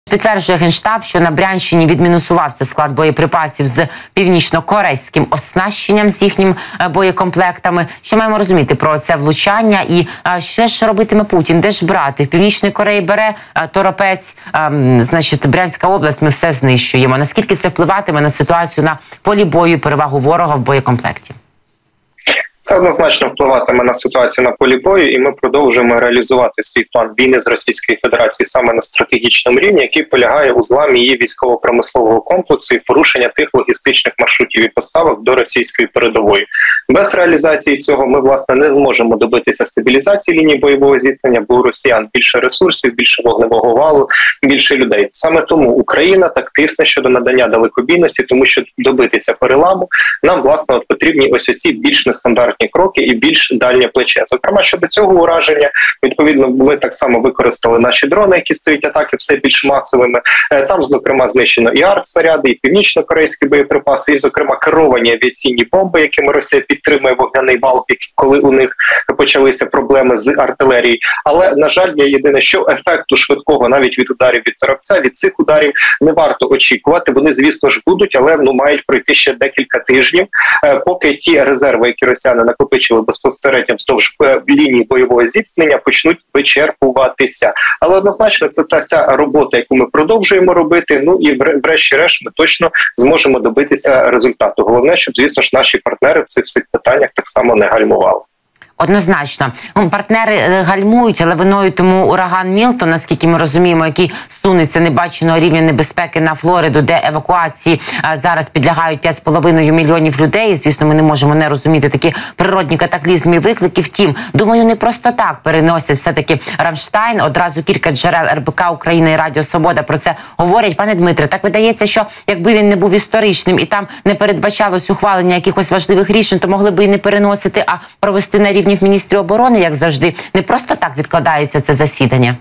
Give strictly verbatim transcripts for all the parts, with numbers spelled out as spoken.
Підтверджує Генштаб, що на Брянщині відмінусувався склад боєприпасів з північно-корейським оснащенням, з їхнім боєкомплектами. Що маємо розуміти про це влучання? І що ж робитиме Путін? Де ж брати? В Північної Кореї бере торопець, значить, Брянська область, ми все знищуємо. Наскільки це впливатиме на ситуацію на полі бою, перевагу ворога в боєкомплекті? Це однозначно впливатиме на ситуацію на полі бою, і ми продовжуємо реалізувати свій план війни з Російською Федерацією саме на стратегічному рівні, який полягає у зламі її військово-промислового комплексу і порушення тих логістичних маршрутів і поставок до російської передової. Без реалізації цього ми, власне, не зможемо добитися стабілізації лінії бойового зіткнення, бо у росіян більше ресурсів, більше вогневого валу, більше людей. Саме тому Україна так тисне щодо надання далекобійності, тому що добитися переламу нам, власне, от потрібні ось оці більш нестандартні кроки і більш дальнє плече. Зокрема, щодо цього ураження, відповідно, ми так само використали наші дрони, які стають атаки все більш масовими. Там, зокрема, знищено і артснаряди, і північно-корейські боєприпаси, і, зокрема, керовані авіаційні бомби, якими Росія підтримує вогняний вал, коли у них почалися проблеми з артилерією. Але, на жаль, є єдине, що ефекту швидкого навіть від ударів від торопця, від цих ударів не варто очікувати. Вони, звісно ж, будуть, але ну, мають пройти ще декілька тижнів, поки ті резерви, які росіяни накопичили безпосередньо вздовж лінії бойового зіткнення, почнуть вичерпуватися. Але однозначно це та вся робота, яку ми продовжуємо робити, ну і врешті-решт ми точно зможемо добитися результату. Головне, щоб, звісно ж, наші партнери в цих всіх питаннях так само не гальмували. Однозначно. Партнери гальмують, але виною тому ураган Мілтон, наскільки ми розуміємо, який сунеться небаченого рівня небезпеки на Флориду, де евакуації зараз підлягають п'ять з половиною мільйонів людей. Звісно, ми не можемо не розуміти такі природні катаклізми і виклики. Втім, думаю, не просто так переносять все-таки Рамштайн. Одразу кілька джерел ер бе ка Україна і Радіо Свобода про це говорять. Пане Дмитре, так видається, що якби він не був історичним і там не передбачалось ухвалення якихось важливих рішень, то могли би і не переносити, а провести на рівні в міністрі оборони, як завжди. Не просто так відкладається це засідання.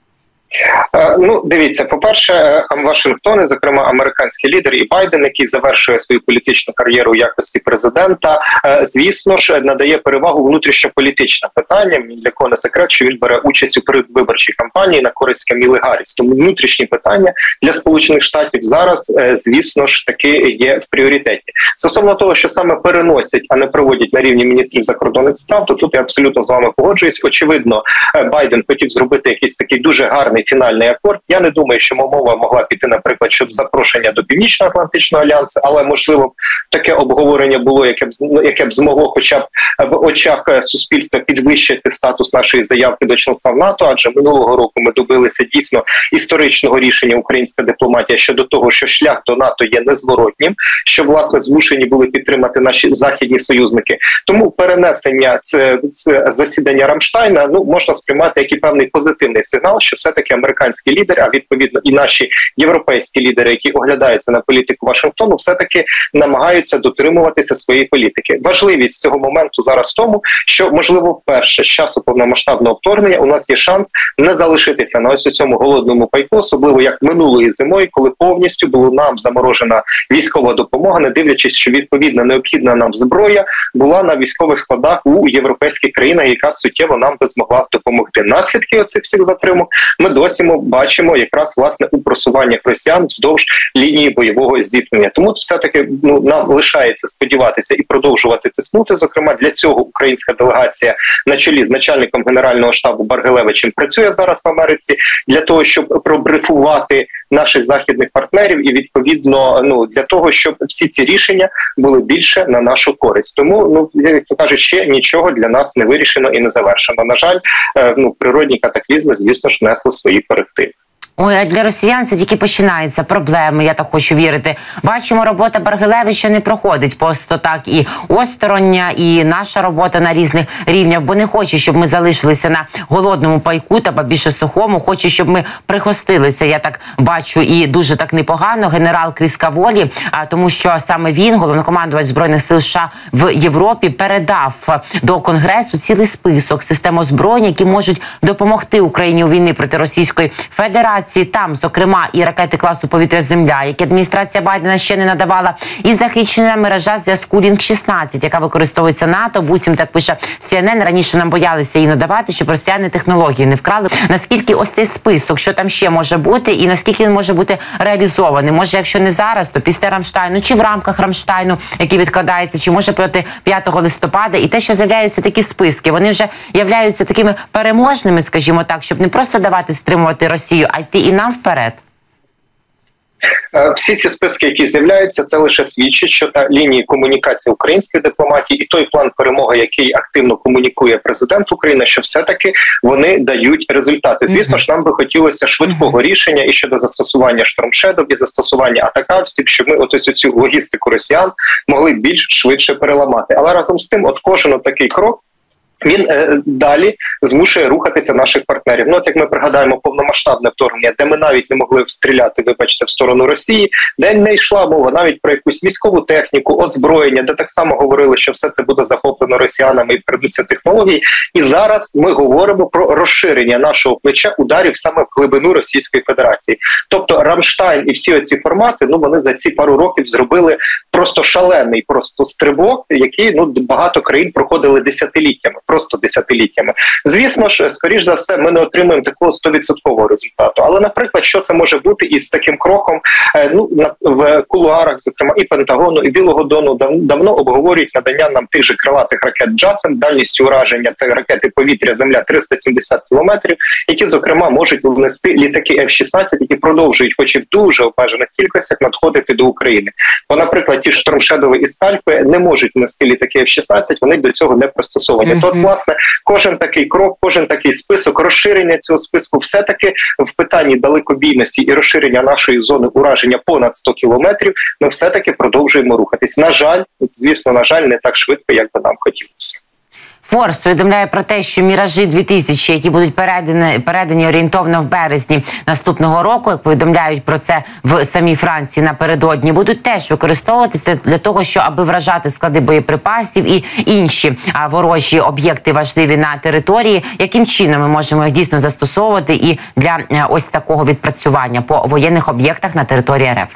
Ну, дивіться, по-перше, Вашингтон, зокрема американський лідер і Байден, який завершує свою політичну кар'єру у якості президента, звісно ж, надає перевагу внутрішньополітичним питанням. Ні для кого не секрет, що він бере участь у передвиборчій кампанії на користь Каміли Гарріс. Тому внутрішні питання для Сполучених Штатів зараз, звісно ж, таки є в пріоритеті. Стосовно того, що саме переносять, а не проводять на рівні міністрів закордонних справ, то тут я абсолютно з вами погоджуюсь. Очевидно, Байден хотів зробити якийсь такий дуже гарний фінальний акорд. Я не думаю, що мова могла піти, наприклад, щоб запрошення до Північно-Атлантичного альянсу, але, можливо, таке обговорення було, яке б, яке б змогло хоча б в очах суспільства підвищити статус нашої заявки до членства в НАТО, адже минулого року ми добилися дійсно історичного рішення українська дипломатія щодо того, що шлях до НАТО є незворотнім, що, власне, змушені були підтримати наші західні союзники. Тому перенесення це, це засідання Рамштайна, ну, можна сприймати як і певний позитивний сигнал, що все-таки американський лідер, а відповідно і наші європейські лідери, які оглядаються на політику Вашингтону, все-таки намагаються дотримуватися своєї політики. Важливість цього моменту зараз в тому, що, можливо, вперше з часу повномасштабного вторгнення у нас є шанс не залишитися на ось цьому голодному пайку, особливо як минулої зимою, коли повністю була нам заморожена військова допомога, не дивлячись, що відповідно необхідна нам зброя була на військових складах у європейських країнах, яка суттєво нам би змогла допомогти. Наслідки оцих всіх затримок ми досі бачимо якраз, власне, у просуваннях росіян вздовж лінії бойового зіткнення. Тому все-таки ну, нам лишається сподіватися і продовжувати тиснути. Зокрема, для цього українська делегація на чолі з начальником Генерального штабу Баргилевичем працює зараз в Америці для того, щоб пробрифувати наших західних партнерів і, відповідно, ну, для того, щоб всі ці рішення були більше на нашу користь. Тому, ну, як то кажуть, ще нічого для нас не вирішено і не завершено. На жаль, ну, природні катаклізми, звісно ж, несли свої корективи. Ой, а для росіян це тільки починається проблеми, я так хочу вірити. Бачимо, робота Баргилевича не проходить просто так і остороння, і наша робота на різних рівнях, бо не хоче, щоб ми залишилися на голодному пайку та більше сухому, хоче, щоб ми прихостилися, я так бачу, і дуже так непогано, генерал Кріскаволі, тому що саме він, головнокомандувач Збройних сил США в Європі, передав до Конгресу цілий список систем озброєння, які можуть допомогти Україні у війні проти Російської Федерації. операції там, зокрема, і ракети класу повітря-земля, які адміністрація Байдена ще не надавала, і захищена мережа зв'язку Лінк шістнадцять, яка використовується НАТО, буцім, так пише Сі Ен Ен, раніше нам боялися її надавати, щоб росіяни технології не вкрали. Наскільки ось цей список, що там ще може бути, і наскільки він може бути реалізований? Може, якщо не зараз, то після Рамштайну, чи в рамках Рамштайну, який відкладається, чи може проти п'ятого листопада. І те, що з'являються такі списки, вони вже являються такими переможними, скажімо так, щоб не просто давати стримувати Росію, а йти і нам вперед. Всі ці списки, які з'являються, це лише свідчить, що та лінії комунікації української дипломатії і той план перемоги, який активно комунікує президент України, що все-таки вони дають результати. Звісно ж, нам би хотілося швидкого рішення і щодо застосування штормшедов, і застосування атакавсів, щоб ми ось цю логістику росіян могли більш швидше переламати. Але разом з тим, от кожен такий крок, він е, далі змушує рухатися наших партнерів. Ну, от як ми пригадаємо повномасштабне вторгнення, де ми навіть не могли стріляти, вибачте, в сторону Росії, де не йшла мова навіть про якусь військову техніку, озброєння, де так само говорили, що все це буде захоплено росіянами і передуться технології. І зараз ми говоримо про розширення нашого плеча ударів саме в глибину Російської Федерації. Тобто Рамштайн і всі оці формати, ну вони за ці пару років зробили просто шалений просто стрибок, який ну багато країн проходили десятиліттями. Просто десятиліттями. Звісно ж, скоріш за все, ми не отримуємо такого сто відсотків результату. Але, наприклад, що це може бути із таким кроком, ну, в кулуарах, зокрема, і Пентагону, і Білого Дому дав, давно обговорюють надання нам тих же крилатих ракет «Джасем», дальністю ураження, це ракети повітря-земля триста сімдесят кілометрів, які, зокрема, можуть внести літаки Еф шістнадцять, які продовжують, хоч і в дуже обмежених кількостях, надходити до України. Бо, наприклад, ті ж штормшедови і скальпи не можуть внести літаки Еф шістнадцять, вони до цього не пристосовані. Mm-hmm. Тот, власне, кожен такий крок, кожен такий список, розширення цього списку все-таки в питанні далекобійності і розширення нашої зони ураження понад сто кілометрів, ми все-таки продовжуємо рухатись. На жаль, звісно, на жаль, не так швидко, як би нам хотілося. Форбс повідомляє про те, що «Міражі дві тисячі», які будуть передані, передані орієнтовно в березні наступного року, як повідомляють про це в самій Франції напередодні, будуть теж використовуватися для того, що аби вражати склади боєприпасів і інші а, ворожі об'єкти важливі на території. Яким чином ми можемо їх дійсно застосовувати і для а, ось такого відпрацювання по воєнних об'єктах на території РФ?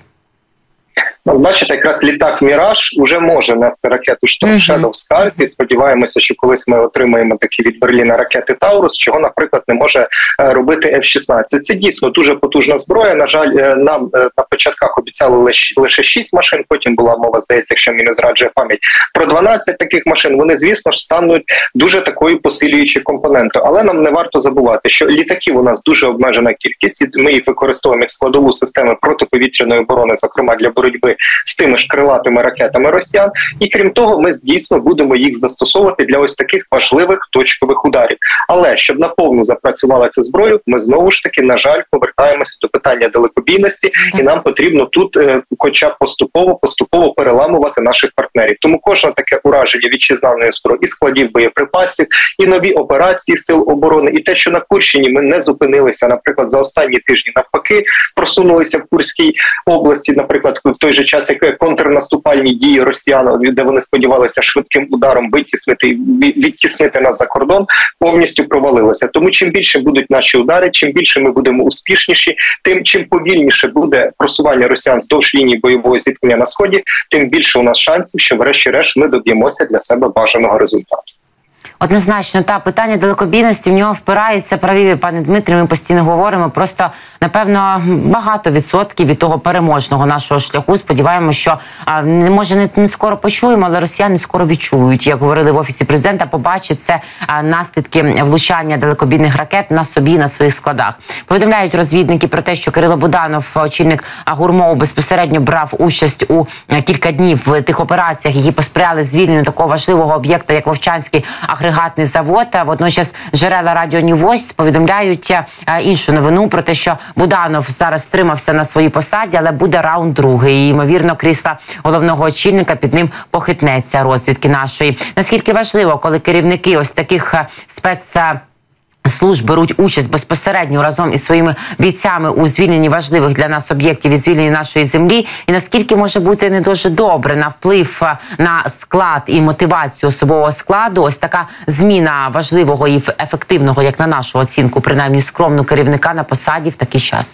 Ну, бачите, якраз літак «Міраж» вже може нести ракету «Шторм Шедоу» «Скальп», і сподіваємося, що колись ми отримаємо такі від Берліна ракети «Таурус», чого, наприклад, не може робити Еф шістнадцять. Це дійсно дуже потужна зброя. На жаль, нам на початках обіцяли лише шість машин, потім була мова, здається, якщо мені не зраджує пам'ять, про дванадцять таких машин. Вони, звісно ж, стануть дуже такою посилюючою компонентою. Але нам не варто забувати, що літаків у нас дуже обмежена кількість, і ми їх використовуємо як складову систему протиповітряної оборони, зокрема для боротьби з тими ж крилатими ракетами росіян. І крім того, ми дійсно будемо їх застосовувати для ось таких важливих точкових ударів. Але щоб наповну запрацювала ця зброя, ми знову ж таки, на жаль, повертаємося до питання далекобійності, і нам потрібно тут е, хоча б поступово, поступово переламувати наших партнерів. Тому кожне таке ураження вітчизняної зброї і складів боєприпасів, і нові операції сил оборони, і те, що на Курщині ми не зупинилися, наприклад, за останні тижні навпаки, просунулися в Курській області, наприклад, в той же час, як контрнаступальні дії росіян, де вони сподівалися швидким ударом витіснити, відтіснити нас за кордон, повністю провалилося. Тому чим більше будуть наші удари, чим більше ми будемо успішніші, тим чим повільніше буде просування росіян вздовж лінії бойового зіткнення на Сході, тим більше у нас шансів, що врешті-решт ми доб'ємося для себе бажаного результату. Однозначно, та питання далекобійності в нього впирається, праві, пане Дмитрі, ми постійно говоримо, просто, напевно, багато відсотків від того переможного нашого шляху. Сподіваємося, що, а, не може, не, не скоро почуємо, але росіяни скоро відчують, як говорили в Офісі Президента, побачать це а, наслідки влучання далекобійних ракет на собі, на своїх складах. Повідомляють розвідники про те, що Кирило Буданов, очільник ГУРМО, безпосередньо брав участь у а, кілька днів в тих операціях, які посприяли звільненню такого важливого об'єкта, як Вовчанський агрегатний завод. Водночас джерела Радіо Ньюс повідомляють іншу новину про те, що Буданов зараз стримався на своїй посаді, але буде раунд другий. І, ймовірно, крісла головного очільника під ним похитнеться розвідки нашої. Наскільки важливо, коли керівники ось таких спец служб беруть участь безпосередньо разом із своїми бійцями у звільненні важливих для нас об'єктів і звільненні нашої землі, і наскільки може бути не дуже добре на вплив на склад і мотивацію особового складу ось така зміна важливого і ефективного, як на нашу оцінку, принаймні скромну, керівника на посаді в такий час?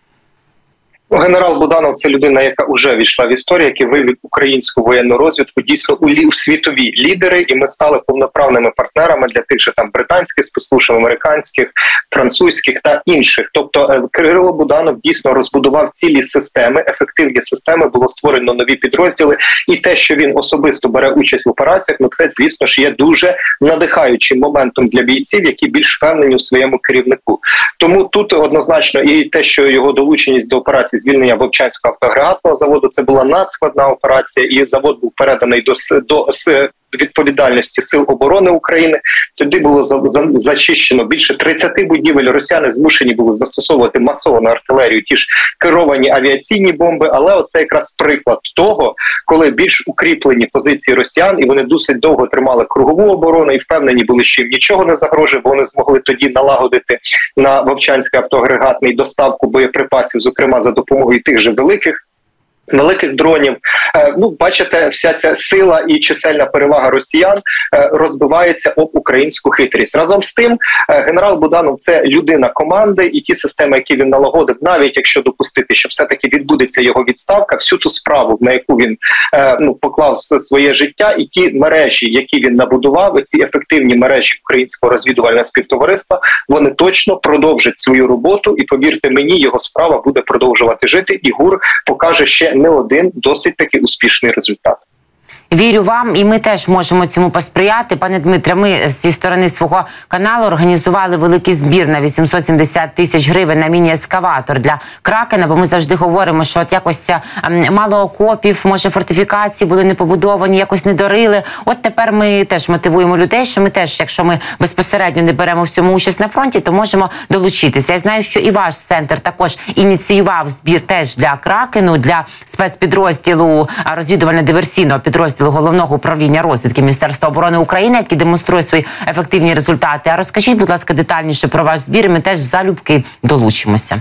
Генерал Буданов – це людина, яка вже війшла в історію, який вивів українську воєнну розвідку дійсно у, лі, у світові лідери, і ми стали повноправними партнерами для тих же там британських спецслужб, американських, французьких та інших. Тобто Кирило Буданов дійсно розбудував цілі системи, ефективні системи, було створено нові підрозділи, і те, що він особисто бере участь в операціях, ну це, звісно ж, є дуже надихаючим моментом для бійців, які більш впевнені у своєму керівнику. Тому тут однозначно і те, що його долученість до операції звільнення Вовчанського автоагрегатного заводу, це була надскладна операція, і завод був переданий до, до відповідальності Сил оборони України. Тоді було за, за, зачищено більше тридцяти будівель. Росіяни змушені були застосовувати масовану артилерію, ті ж керовані авіаційні бомби, але оце якраз приклад того, коли більш укріплені позиції росіян, і вони досить довго тримали кругову оборону і впевнені були, що їм нічого не загрожує, бо вони змогли тоді налагодити на Вовчанський автоагрегатний доставку боєприпасів, зокрема за допомогою тих же великих великих дронів. Ну, бачите, вся ця сила і чисельна перевага росіян розбивається об українську хитрість. Разом з тим, генерал Буданов – це людина команди, і ті системи, які він налагодив, навіть якщо допустити, що все-таки відбудеться його відставка, всю ту справу, на яку він ну, поклав своє життя, і ті мережі, які він набудував, ці ефективні мережі українського розвідувального співтовариства, вони точно продовжать свою роботу, і повірте мені, його справа буде продовжувати жити, і ГУР покаже ще не один досить таки успішний результат. Вірю вам, і ми теж можемо цьому посприяти. Пане Дмитре, ми зі сторони свого каналу організували великий збір на вісімсот сімдесят тисяч гривень на міні-ескаватор для Кракена, бо ми завжди говоримо, що от якось мало окопів, може фортифікації були не побудовані, якось не дорили. От тепер ми теж мотивуємо людей, що ми теж, якщо ми безпосередньо не беремо в цьому участь на фронті, то можемо долучитися. Я знаю, що і ваш центр також ініціював збір теж для Кракену, для спецпідрозділу розвідувально-диверсійного підрозділу Головного управління розвідки Міністерства оборони України, який демонструє свої ефективні результати. А розкажіть, будь ласка, детальніше про ваш збір, і ми теж залюбки долучимося.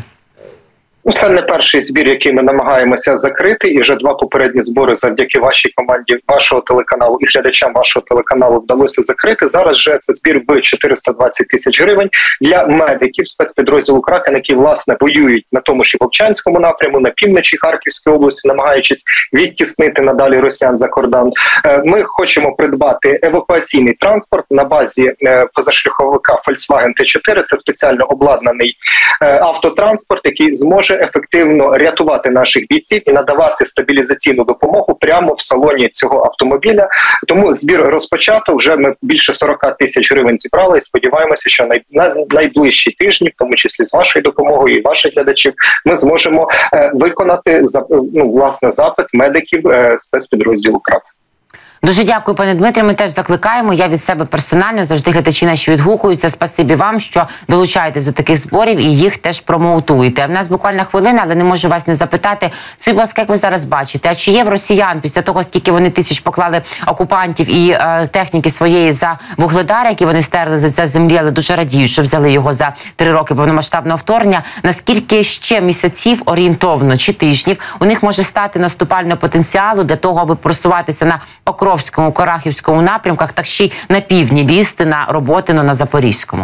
Це не перший збір, який ми намагаємося закрити, і вже два попередні збори завдяки вашій команді, вашого телеканалу і глядачам вашого телеканалу вдалося закрити. Зараз же це збір в чотириста двадцять тисяч гривень для медиків спецпідрозділу Кракен, які, власне, воюють на тому ж і Вовчанському напряму, на півночі Харківської області, намагаючись відтіснити надалі росіян за кордон. Ми хочемо придбати евакуаційний транспорт на базі позашляховика Volkswagen Т чотири. Це спеціально обладнаний автотранспорт, який зможе ефективно рятувати наших бійців і надавати стабілізаційну допомогу прямо в салоні цього автомобіля. Тому збір розпочато, вже ми більше сорок тисяч гривень зібрали, і сподіваємося, що най, на найближчі тижні, в тому числі з вашою допомогою і ваших глядачів, ми зможемо е, виконати ну, власне запит медиків е, спецпідрозділу Крак. Дуже дякую, пане Дмитре. Ми теж закликаємо. Я від себе персонально, завжди глядачі наші відгукуються. Спасибі вам, що долучаєтесь до таких зборів і їх теж промоутуєте. В нас буквально хвилина, але не можу вас не запитати. Скажіть, будь ласка, як ви зараз бачите, а чи є в росіян, після того, скільки вони тисяч поклали окупантів і е, техніки своєї за Вугледар, які вони стерли за землі, але дуже радіють, що взяли його за три роки повномасштабного вторгнення, наскільки ще місяців орієнтовно чи тижнів у них може стати наступального потенціалу для того, аби просуватися на Покровському, Корахівському напрямках, так ще й на півдні лізти на Роботино, на Запорізькому?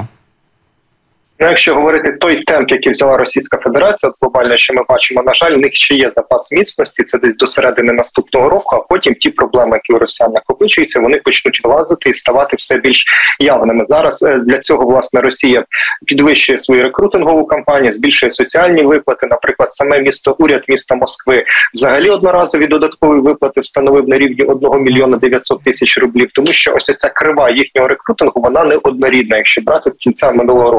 Ну, якщо говорити той темп, який взяла Російська Федерація, от глобально, що ми бачимо, на жаль, в них ще є запас міцності, це десь до середини наступного року, а потім ті проблеми, які у росіян накопичуються, вони почнуть вилазити і ставати все більш явними. Зараз для цього, власне, Росія підвищує свою рекрутингову кампанію, збільшує соціальні виплати. Наприклад, саме місто, уряд міста Москви взагалі одноразові додаткові виплати встановив на рівні одного мільйона дев'ятсот тисяч рублів, тому що ось ця крива їхнього рекрутингу, вона не однорідна, якщо брати з кінця минулого року.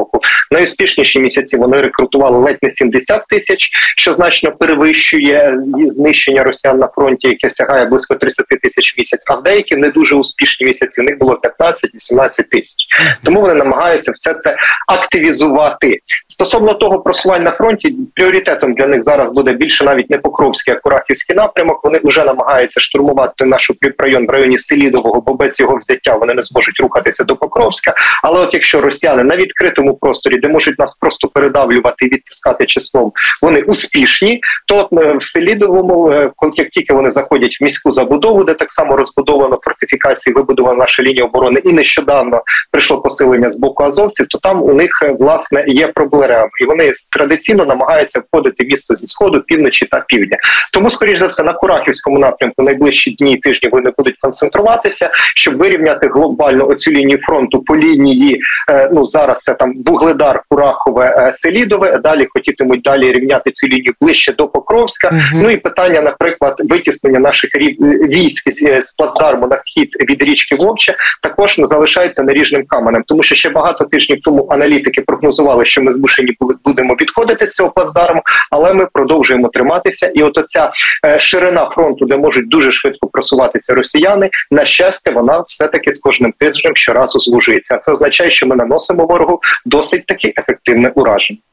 Найуспішніші місяці вони рекрутували ледь не сімдесят тисяч, що значно перевищує знищення росіян на фронті, яке сягає близько тридцять тисяч в місяць, а в деякі не дуже успішні місяці у них було п'ятнадцять-вісімнадцять тисяч. Тому вони намагаються все це активізувати. Стосовно того просування на фронті, пріоритетом для них зараз буде більше навіть не Покровський, а Курахівський напрямок. Вони вже намагаються штурмувати наш укріпрайон в районі Селідового, бо без його взяття вони не зможуть рухатися до Покровська. Але от якщо росіяни на відкритому просторі, де можуть нас просто передавлювати і відтискати числом, вони успішні, то от в Селідовому, як тільки вони заходять в міську забудову, де так само розбудовано фортифікації, вибудована наша лінія оборони, і нещодавно прийшло посилення з боку азовців, то там у них, власне, є проблеми. І вони традиційно намагаються входити в місто зі сходу, півночі та півдня. Тому, скоріш за все, на Курахівському напрямку найближчі дні і тижні вони будуть концентруватися, щоб вирівняти глобально оцю лінію фронту по лінії, е, ну зараз це там Вугледар, Курахове, е, Селідове, далі хотітимуть далі рівняти цю лінію ближче до Покровська. Uh-huh. Ну і питання, наприклад, витіснення наших військ з плацдарму на схід від річки Вовча також залишається наріжним каменем, тому що ще багато тижнів тому аналітики прогнозували, що ми змушені будемо відходити з цього плацдарму, але ми продовжуємо триматися. І от оця е, ширина фронту, де можуть дуже швидко просуватися росіяни, на щастя, вона все-таки з кожним тижнем щоразу звужується. Це означає, що ми наносимо ворогу досить таки ефективне ураження.